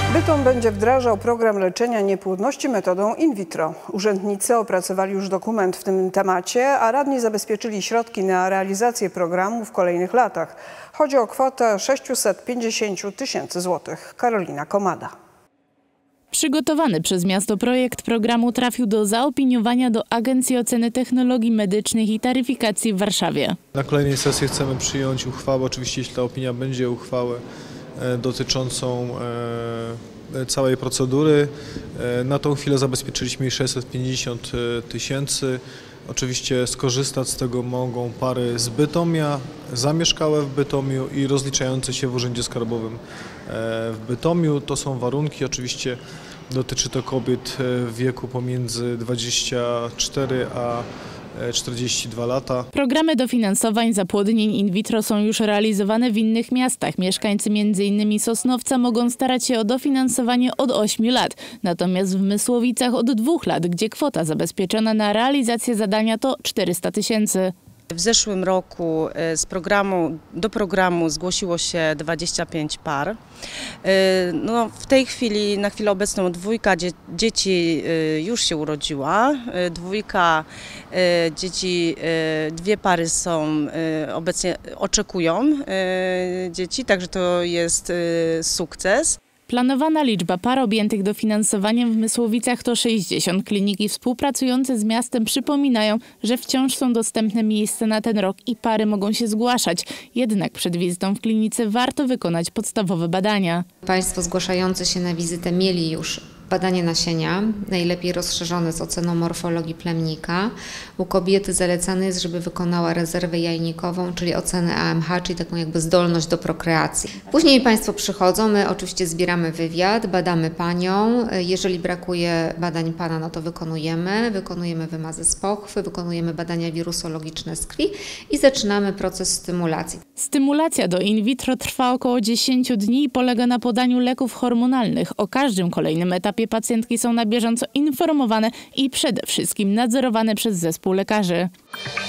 Bytom będzie wdrażał program leczenia niepłodności metodą in vitro. Urzędnicy opracowali już dokument w tym temacie, a radni zabezpieczyli środki na realizację programu w kolejnych latach. Chodzi o kwotę 650 000 złotych. Karolina Komada. Przygotowany przez miasto projekt programu trafił do zaopiniowania do Agencji Oceny Technologii Medycznych i Taryfikacji w Warszawie. Na kolejnej sesji chcemy przyjąć uchwałę, oczywiście jeśli ta opinia będzie uchwałę dotyczącą całej procedury. Na tą chwilę zabezpieczyliśmy 650 000. Oczywiście skorzystać z tego mogą pary z Bytomia, zamieszkałe w Bytomiu i rozliczające się w Urzędzie Skarbowym w Bytomiu. To są warunki, oczywiście dotyczy to kobiet w wieku pomiędzy 24 a 42 lata. Programy dofinansowań zapłodnień in vitro są już realizowane w innych miastach. Mieszkańcy m.in. Sosnowca mogą starać się o dofinansowanie od 8 lat. Natomiast w Mysłowicach od 2 lat, gdzie kwota zabezpieczona na realizację zadania to 400 000. W zeszłym roku do programu zgłosiło się 25 par. No, w tej chwili, na chwilę obecną 2 dzieci już się urodziła. 2 dzieci, 2 pary są obecnie, oczekują dzieci, także to jest sukces. Planowana liczba par objętych dofinansowaniem w Mysłowicach to 60. Kliniki współpracujące z miastem przypominają, że wciąż są dostępne miejsca na ten rok i pary mogą się zgłaszać. Jednak przed wizytą w klinice warto wykonać podstawowe badania. Państwo zgłaszający się na wizytę mieli już badanie nasienia, najlepiej rozszerzone z oceną morfologii plemnika. U kobiety zalecane jest, żeby wykonała rezerwę jajnikową, czyli ocenę AMH, czyli taką jakby zdolność do prokreacji. Później Państwo przychodzą, my oczywiście zbieramy wywiad, badamy Panią. Jeżeli brakuje badań Pana, no to wykonujemy wymazy z pochwy, wykonujemy badania wirusologiczne z krwi i zaczynamy proces stymulacji. Stymulacja do in vitro trwa około 10 dni i polega na podaniu leków hormonalnych. O każdym kolejnym etapie pacjentki są na bieżąco informowane i przede wszystkim nadzorowane przez zespół lekarzy.